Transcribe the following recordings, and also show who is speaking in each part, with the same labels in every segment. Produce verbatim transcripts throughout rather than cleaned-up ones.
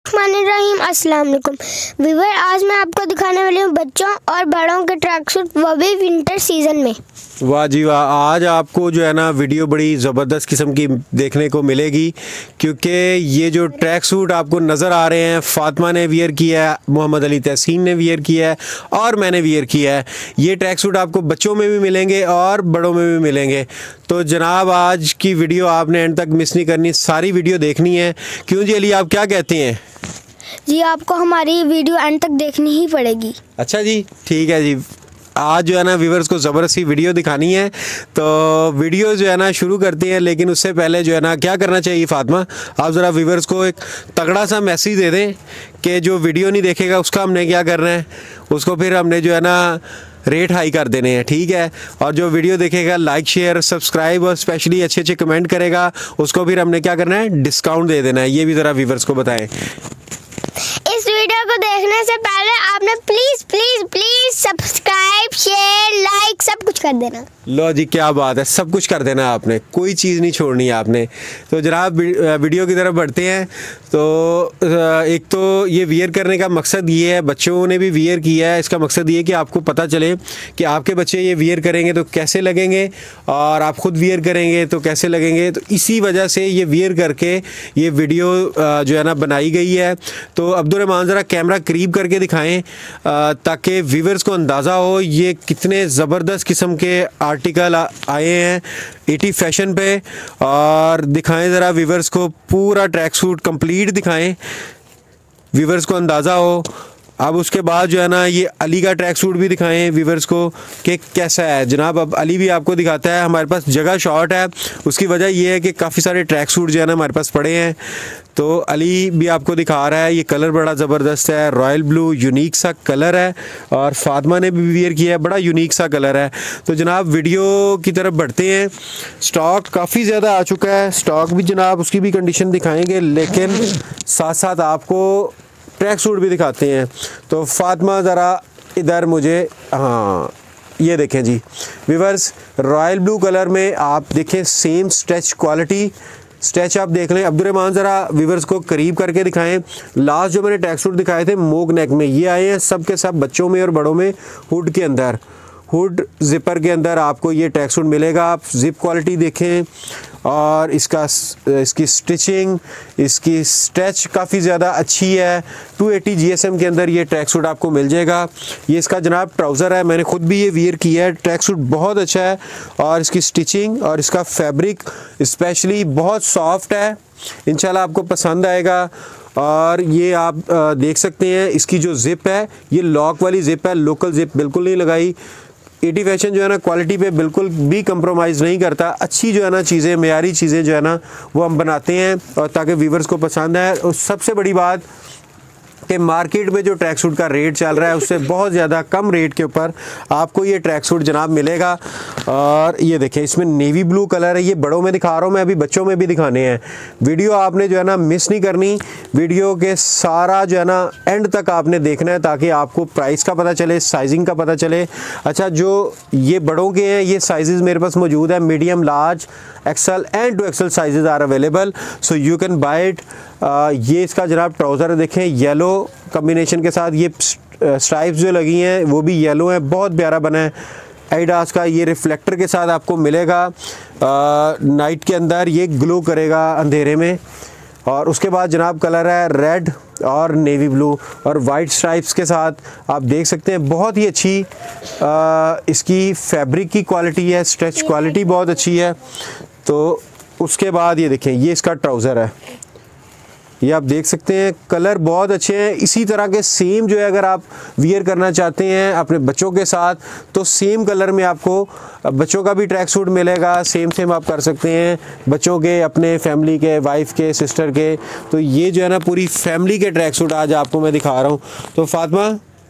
Speaker 1: रहीम अस्सलाम वालेकुम वीवर, आज मैं आपको दिखाने वाली हूँ बच्चों और बड़ों के ट्रैक सूट, वो भी विंटर सीजन में।
Speaker 2: वाह जी वाह, आज आपको जो है ना वीडियो बड़ी ज़बरदस्त किस्म की देखने को मिलेगी, क्योंकि ये जो ट्रैक सूट आपको नज़र आ रहे हैं फातिमा ने वियर किया है, मोहम्मद अली तहसीन ने वियर किया है और मैंने वियर किया है। ये ट्रैक सूट आपको बच्चों में भी मिलेंगे और बड़ों में भी मिलेंगे। तो जनाब आज की वीडियो आपने एंड तक मिस नहीं करनी, सारी वीडियो देखनी है। क्यों जी अली, आप क्या कहते हैं?
Speaker 1: जी आपको हमारी वीडियो एंड तक देखनी ही पड़ेगी।
Speaker 2: अच्छा जी, ठीक है जी। आज जो है ना व्यूवर्स को ज़बरदस्त सी वीडियो दिखानी है, तो वीडियो जो है ना शुरू करते हैं। लेकिन उससे पहले जो है ना क्या करना चाहिए फातिमा, आप ज़रा व्यूवर्स को एक तगड़ा सा मैसेज दे दें कि जो वीडियो नहीं देखेगा उसका हमने क्या करना है, उसको फिर हमने जो है ना रेट हाई कर देने हैं, ठीक है। और जो वीडियो देखेगा लाइक शेयर सब्सक्राइब और स्पेशली अच्छे अच्छे कमेंट करेगा, उसको फिर हमने क्या करना है, डिस्काउंट दे देना है। ये भी ज़रा व्यूवर्स को बताएं।
Speaker 1: इस वीडियो को देखने से पहले आपने please please please subscribe share like सब कुछ कर देना।
Speaker 2: लो जी, क्या बात है, सब कुछ कर देना आपने, कोई चीज़ नहीं छोड़नी है आपने। तो जनाब वीडियो की तरफ बढ़ते हैं। तो एक तो ये वियर करने का मकसद ये है, बच्चों ने भी वियर किया है, इसका मकसद ये है कि आपको पता चले कि आपके बच्चे ये वियर करेंगे तो कैसे लगेंगे और आप ख़ुद वियर करेंगे तो कैसे लगेंगे। तो इसी वजह से ये वियर करके ये वीडियो जो है ना बनाई गई है। तो अब्दुर्रहमान ज़रा कैमरा करीब करके दिखाएं ताकि व्यूवर्स को अंदाज़ा हो ये कितने ज़बरदस्त किस्म के आर्टिकल आए हैं एटी फैशन पे। और दिखाएं ज़रा व्यूवर्स को पूरा ट्रैक सूट कंप्लीट दिखाएं, व्यूवर्स को अंदाज़ा हो। अब उसके बाद जो है ना ये अली का ट्रैक सूट भी दिखाएं व्यूवर्स को कि कैसा है। जनाब अब अली भी आपको दिखाता है, हमारे पास जगह शॉर्ट है, उसकी वजह ये है कि काफ़ी सारे ट्रैक सूट जो है ना हमारे पास पड़े हैं। तो अली भी आपको दिखा रहा है, ये कलर बड़ा ज़बरदस्त है, रॉयल ब्लू यूनिक सा कलर है और फातिमा ने भी वियर किया है, बड़ा यूनिक सा कलर है। तो जनाब वीडियो की तरफ बढ़ते हैं। स्टॉक काफ़ी ज़्यादा आ चुका है, स्टॉक भी जनाब उसकी भी कंडीशन दिखाएंगे, लेकिन साथ साथ आपको ट्रैक सूट भी दिखाते हैं। तो फातिमा ज़रा इधर मुझे, हाँ ये देखें जी व्यूवर्स, रॉयल ब्लू कलर में आप देखें, सेम स्ट्रेच क्वालिटी, स्ट्रेच आप देख लें। अब्दुर्रहमान ज़रा व्यूवर्स को करीब करके दिखाएं। लास्ट जो मैंने ट्रैक सूट दिखाए थे मोग नेक में, ये आए हैं सब के सब बच्चों में और बड़ों में। हुड के अंदर, हुड जिपर के अंदर आपको ये ट्रैक सूट मिलेगा। आप जिप क्वालिटी देखें और इसका इसकी स्टिचिंग, इसकी स्ट्रेच काफ़ी ज़्यादा अच्छी है। टू एटी जीएसएम के अंदर ये ट्रैक सूट आपको मिल जाएगा। ये इसका जनाब ट्राउज़र है, मैंने खुद भी ये वियर किया है। ट्रैक सूट बहुत अच्छा है और इसकी स्टिचिंग और इसका फैब्रिक स्पेशली बहुत सॉफ्ट है, इंशाल्लाह आपको पसंद आएगा। और ये आप देख सकते हैं इसकी जो ज़िप है ये लॉक वाली ज़िप है, लोकल ज़िप बिल्कुल नहीं लगाई। एटी फैशन जो है ना क्वालिटी पे बिल्कुल भी कंप्रोमाइज़ नहीं करता, अच्छी जो है ना चीज़ें, मेयारी चीज़ें जो है ना वो हम बनाते हैं और ताकि व्यूवर्स को पसंद आए। और सबसे बड़ी बात कि मार्केट में जो ट्रैक सूट का रेट चल रहा है उससे बहुत ज़्यादा कम रेट के ऊपर आपको ये ट्रैक सूट जनाब मिलेगा। और ये देखें इसमें नेवी ब्लू कलर है, ये बड़ों में दिखा रहा हूँ मैं, अभी बच्चों में भी दिखाने हैं। वीडियो आपने जो है ना मिस नहीं करनी, वीडियो के सारा जो है ना एंड तक आपने देखना है ताकि आपको प्राइस का पता चले, साइजिंग का पता चले। अच्छा, जो ये बड़ों के हैं ये साइजेस मेरे पास मौजूद है, medium large XL and two XL sizes are available, so you can buy it. ये इसका जनाब ट्राउज़र देखें, येलो कॉम्बिनेशन के साथ ये स्ट्राइप्स जो लगी हैं वो भी येलो हैं, बहुत प्यारा बना है। एडिडास का ये रिफ्लेक्टर के साथ आपको मिलेगा, आ, नाइट के अंदर ये ग्लो करेगा अंधेरे में। और उसके बाद जनाब कलर है रेड और नेवी ब्लू और वाइट स्ट्राइप्स के साथ आप देख सकते हैं, बहुत ही अच्छी आ, इसकी फैब्रिक की क्वालिटी है, स्ट्रेच क्वालिटी बहुत अच्छी है। तो उसके बाद ये देखें ये इसका ट्राउज़र है, ये आप देख सकते हैं, कलर बहुत अच्छे हैं। इसी तरह के सेम जो है अगर आप वियर करना चाहते हैं अपने बच्चों के साथ तो सेम कलर में आपको बच्चों का भी ट्रैक सूट मिलेगा, सेम सेम आप कर सकते हैं बच्चों के, अपने फैमिली के, वाइफ के, सिस्टर के। तो ये जो है ना पूरी फैमिली के ट्रैक सूट आज आपको मैं दिखा रहा हूँ। तो फातिमा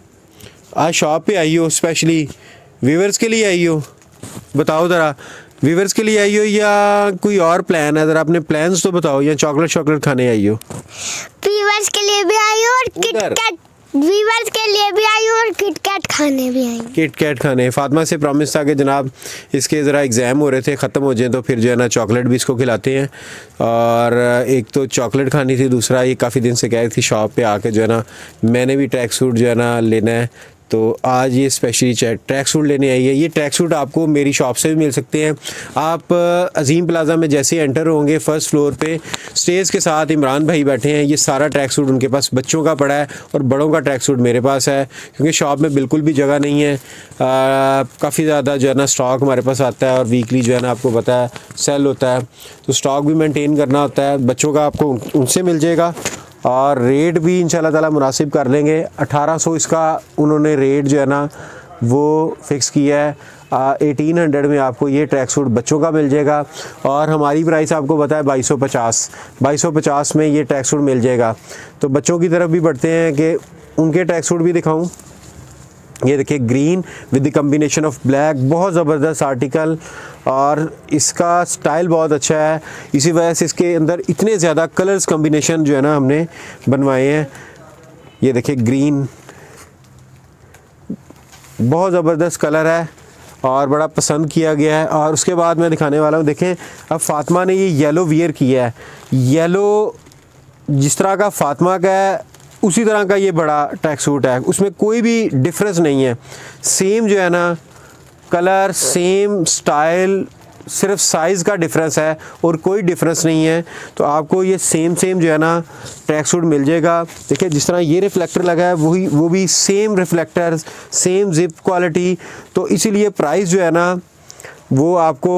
Speaker 2: आज शॉप पे आई हो, स्पेशली व्यूवर्स के लिए आई हो, बताओ ज़रा व्यूवर्स के लिए आई हो या कोई और प्लान है? ज़रा अपने प्लान्स तो बताओ, या चॉकलेट चॉकलेट खाने आई हो?
Speaker 1: व्यूवर्स के लिए भी आई हो और किटकैट व्यूवर्स के लिए भी आई हूँ और किटकैट खाने भी आई हूँ।
Speaker 2: किट कैट खाने। फातिमा से प्रॉमिस था कि जनाब इसके ज़रा एग्ज़ाम हो रहे थे, ख़त्म हो जाए तो फिर जो है ना चॉकलेट भी इसको खिलाते हैं। और एक तो चॉकलेट खानी थी, दूसरा ये काफ़ी दिन से कह रही थी शॉप पे आके जो है ना मैंने भी ट्रैक सूट जो है ना लेना है, तो आज ये स्पेशली ट्रैक सूट लेने आई है। ये ट्रैक सूट आपको मेरी शॉप से भी मिल सकते हैं। आप अजीम प्लाजा में जैसे एंटर होंगे फर्स्ट फ्लोर पे स्टेज के साथ इमरान भाई बैठे हैं। ये सारा ट्रैक सूट उनके पास बच्चों का पड़ा है और बड़ों का ट्रैक सूट मेरे पास है, क्योंकि शॉप में बिल्कुल भी जगह नहीं है। काफ़ी ज़्यादा जो है ना स्टॉक हमारे पास आता है और वीकली जो है ना आपको पता है सेल होता है, तो स्टॉक भी मेनटेन करना होता है। बच्चों का आपको उनसे मिल जाएगा और रेट भी इंशाल्लाह ताला मुनासिब कर लेंगे। अठारह सौ इसका उन्होंने रेट जो है ना वो फ़िक्स किया है। एटीन हंड्रेड में आपको ये ट्रैक सूट बच्चों का मिल जाएगा और हमारी प्राइस आपको पता है बाईस सौ पचास बाईस सौ पचास में ये ट्रैक सूट मिल जाएगा। तो बच्चों की तरफ भी बढ़ते हैं कि उनके ट्रैक सूट भी दिखाऊं। ये देखिए green with the combination of black, बहुत ज़बरदस्त आर्टिकल और इसका स्टाइल बहुत अच्छा है। इसी वजह से इसके अंदर इतने ज़्यादा कलर्स कम्बिनेशन जो है ना हमने बनवाए हैं। ये देखिए ग्रीन बहुत ज़बरदस्त कलर है और बड़ा पसंद किया गया है। और उसके बाद मैं दिखाने वाला हूँ, देखें अब फातिमा ने ये येलो वियर किया है। येलो जिस तरह का फातिमा का है उसी तरह का ये बड़ा ट्रैक सूट है, उसमें कोई भी डिफरेंस नहीं है। सेम जो है ना कलर, सेम स्टाइल, सिर्फ साइज़ का डिफरेंस है और कोई डिफरेंस नहीं है। तो आपको ये सेम सेम जो है ना ट्रैक सूट मिल जाएगा। देखिए जिस तरह ये रिफ्लेक्टर लगा है वही वो भी same reflector, same zip quality. तो इसीलिए प्राइस जो है ना वो आपको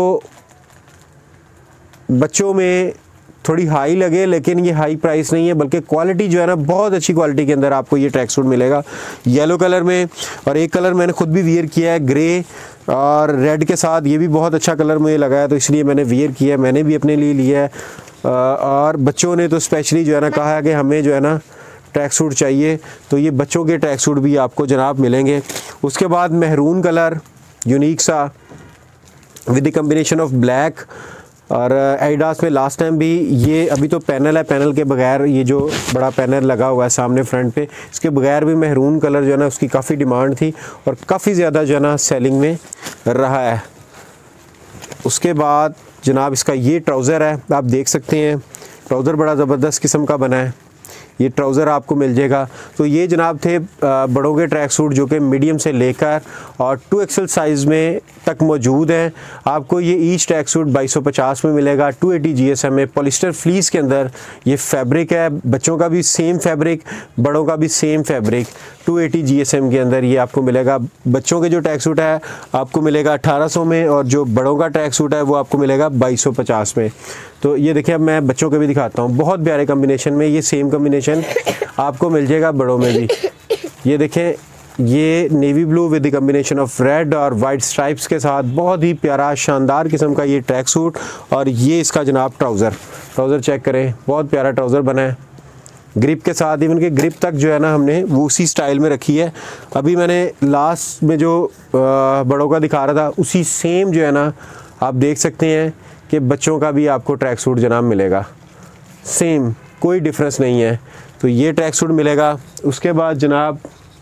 Speaker 2: बच्चों में थोड़ी हाई लगे, लेकिन ये हाई प्राइस नहीं है, बल्कि क्वालिटी जो है ना बहुत अच्छी क्वालिटी के अंदर आपको ये ट्रैक सूट मिलेगा येलो कलर में। और एक कलर मैंने खुद भी वियर किया है ग्रे और रेड के साथ, ये भी बहुत अच्छा कलर मुझे लगा है तो इसलिए मैंने वियर किया है, मैंने भी अपने लिए लिया है। और बच्चों ने तो स्पेशली जो है ना कहा है कि हमें जो है ना ट्रैक सूट चाहिए, तो ये बच्चों के ट्रैक सूट भी आपको जनाब मिलेंगे। उसके बाद मेहरून कलर यूनिक सा with the combination of black. और एडिडास में लास्ट टाइम भी ये, अभी तो पैनल है, पैनल के बगैर ये जो बड़ा पैनल लगा हुआ है सामने फ्रंट पे, इसके बगैर भी मेहरून कलर जो है ना उसकी काफ़ी डिमांड थी और काफ़ी ज़्यादा जो है ना सेलिंग में रहा है। उसके बाद जनाब इसका ये ट्राउज़र है, आप देख सकते हैं ट्राउज़र बड़ा ज़बरदस्त किस्म का बना है। ये ट्राउज़र आपको मिल जाएगा। तो ये जनाब थे बड़ों के ट्रैक सूट जो कि मीडियम से लेकर और टू एक्सल साइज़ में तक मौजूद हैं। आपको ये ईच ट्रैक सूट बाईस सौ पचास में मिलेगा। Two eighty G S M में पॉलिस्टर फ्लीस के अंदर ये फैब्रिक है, बच्चों का भी सेम फैब्रिक, बड़ों का भी same fabric. Two eighty G S M के अंदर ये आपको मिलेगा। बच्चों के जो ट्रैक सूट है आपको मिलेगा अठारह सौ में और जो बड़ों का ट्रैक सूट है वो आपको मिलेगा बाईस सौ पचास में। तो ये देखिए अब मैं बच्चों के भी दिखाता हूँ, बहुत प्यारे कम्बिनेशन में, ये सेम कम्बिनेशन आपको मिल जाएगा बड़ों में भी। ये देखें ये navy blue with the combination of red और वाइट स्ट्राइप्स के साथ बहुत ही प्यारा शानदार किस्म का ये ट्रैक सूट। और ये इसका जनाब ट्राउज़र ट्राउज़र चेक करें, बहुत प्यारा ट्राउज़र बना है ग्रिप के साथ। इवन के ग्रिप तक जो है ना हमने वो उसी स्टाइल में रखी है। अभी मैंने लास्ट में जो बड़ों का दिखा रहा था उसी सेम जो है ना आप देख सकते हैं कि बच्चों का भी आपको ट्रैक सूट जनाब मिलेगा, सेम कोई डिफरेंस नहीं है। तो ये ट्रैक सूट मिलेगा। उसके बाद जनाब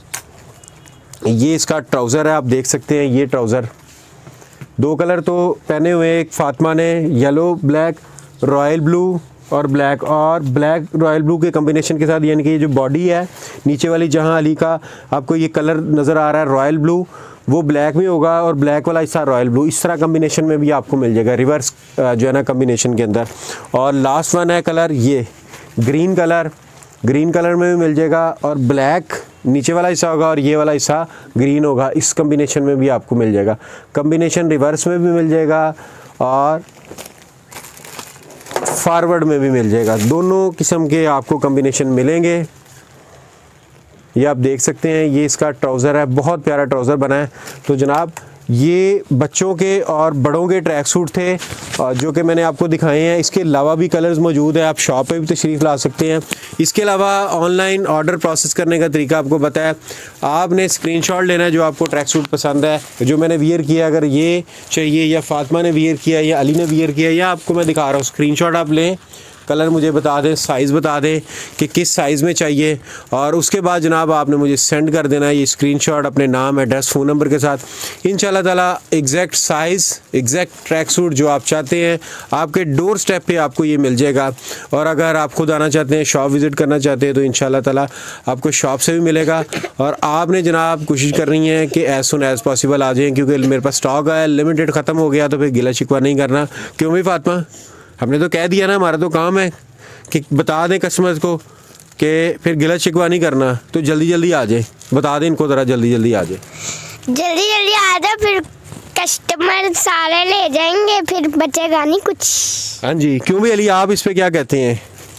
Speaker 2: ये इसका ट्राउज़र है, आप देख सकते हैं ये ट्राउज़र दो कलर तो पहने हुए, एक फातिमा ने येलो ब्लैक, रॉयल ब्लू और ब्लैक, और ब्लैक रॉयल ब्लू के कम्बिनेशन के साथ, यानी कि ये जो बॉडी है नीचे वाली जहां अली का आपको ये कलर नज़र आ रहा है रॉयल ब्लू, वो ब्लैक में होगा और ब्लैक वाला हिस्सा रॉयल ब्लू, इस तरह कम्बिनेशन में भी आपको मिल जाएगा रिवर्स जो है ना कम्बिनेशन के अंदर। और लास्ट वन है कलर ये ग्रीन कलर, ग्रीन कलर में भी मिल जाएगा और ब्लैक नीचे वाला हिस्सा होगा और ये वाला हिस्सा ग्रीन होगा, इस कम्बिनेशन में भी आपको मिल जाएगा। कम्बिनेशन रिवर्स में भी मिल जाएगा और फॉरवर्ड में भी मिल जाएगा, दोनों किस्म के आपको कम्बिनेशन मिलेंगे। ये आप देख सकते हैं ये इसका ट्राउज़र है, बहुत प्यारा ट्राउज़र बना है। तो जनाब ये बच्चों के और बड़ों के ट्रैक सूट थे जो कि मैंने आपको दिखाए हैं। इसके अलावा भी कलर्स मौजूद है, आप शॉप पे भी तशरीफ़ ला सकते हैं। इसके अलावा ऑनलाइन ऑर्डर प्रोसेस करने का तरीका आपको पता है, आपने स्क्रीनशॉट लेना है जो आपको ट्रैक सूट पसंद है, जो मैंने वियर किया, अगर ये चाहिए या फातिमा ने वियर किया या अली ने वियर किया या आपको मैं दिखा रहा हूँ, स्क्रीनशॉट आप लें, कलर मुझे बता दें, साइज़ बता दें कि किस साइज़ में चाहिए, और उसके बाद जनाब आपने मुझे सेंड कर देना है ये स्क्रीनशॉट अपने नाम, एड्रेस, फ़ोन नंबर के साथ। इंशाल्लाह ताला exact size, exact track suit जो आप चाहते हैं आपके डोर स्टेप पे आपको ये मिल जाएगा। और अगर आप खुद आना चाहते हैं, शॉप विज़िट करना चाहते हैं, तो इंशाल्लाह ताला आपको शॉप से भी मिलेगा। और आपने जनाब कोशिश करनी है कि एज़ सुन एज़ पॉसिबल आ जाएँ, क्योंकि मेरे पास स्टॉक है, लिमिटेड ख़त्म हो गया तो फिर गिला शिकवा नहीं करना। क्यों भाई फातिमा, हमने तो कह दिया ना, हमारा तो काम है कि बता दें कस्टमर्स को कि फिर गिला शिकवा नहीं करना। तो जल्दी जल्दी आ जाए, बता दें इनको ज़रा जल्दी जल्दी आ जाए,
Speaker 1: जल्दी जल्दी आ जाओ, फिर कस्टमर सारे ले जाएंगे, फिर बचेगा नहीं कुछ।
Speaker 2: हाँ जी। क्यों भी अली, आप इस पे क्या कहते हैं?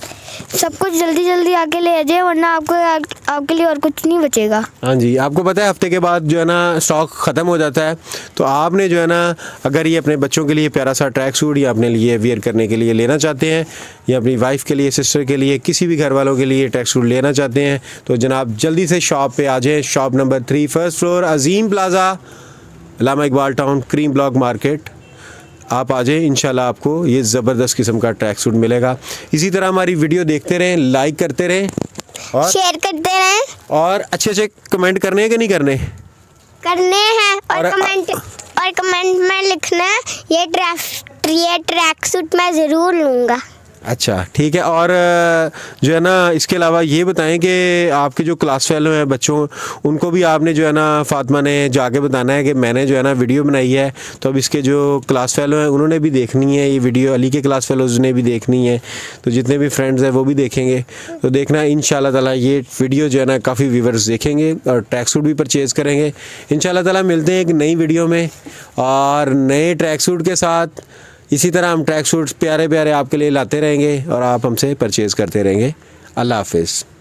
Speaker 1: सब कुछ जल्दी जल्दी आके ले जाए, वरना आपको आपके लिए और कुछ नहीं बचेगा।
Speaker 2: हाँ जी। आपको पता है हफ्ते के बाद जो है ना स्टॉक ख़त्म हो जाता है, तो आपने जो है ना अगर ये अपने बच्चों के लिए प्यारा सा ट्रैक सूट या अपने लिए वियर करने के लिए लेना चाहते हैं, या अपनी वाइफ के लिए, सिस्टर के लिए, किसी भी घर वालों के लिए ट्रैक सूट लेना चाहते हैं, तो जनाब जल्दी से शॉप पे आ जाए। Shop number three, first floor, Azeem plaza, Allama Iqbal town, cream block market. आप आ जाए, इंशाल्लाह आपको ये ज़बरदस्त किस्म का ट्रैक सूट मिलेगा। इसी तरह हमारी वीडियो देखते रहें, लाइक करते रहें और
Speaker 1: शेयर करते रहें,
Speaker 2: और अच्छे अच्छे कमेंट करने हैं कि नहीं करने?
Speaker 1: करने हैं। और,
Speaker 2: और
Speaker 1: कमेंट और कमेंट में लिखना है ये ट्रैक ये ट्रैक सूट मैं ज़रूर लूँगा।
Speaker 2: अच्छा ठीक है। और जो है ना इसके अलावा ये बताएं कि आपके जो क्लास फेलो हैं बच्चों, उनको भी आपने जो है ना फातिमा ने जाके बताना है कि मैंने जो है ना वीडियो बनाई है, तो अब इसके जो क्लास फेलो हैं उन्होंने भी देखनी है ये वीडियो, अली के क्लास फेलोज़ ने भी देखनी है, तो जितने भी फ्रेंड्स हैं वो भी देखेंगे। तो देखना इंशाल्लाह ताला ये वीडियो जो है ना काफ़ी व्यूवर्स देखेंगे और ट्रैक सूट भी परचेज़ करेंगे। इंशाल्लाह ताला मिलते हैं एक नई वीडियो में और नए ट्रैक सूट के साथ। इसी तरह हम ट्रैक सूट्स प्यारे प्यारे आपके लिए लाते रहेंगे और आप हमसे परचेज़ करते रहेंगे। अल्लाह हाफ़िज़।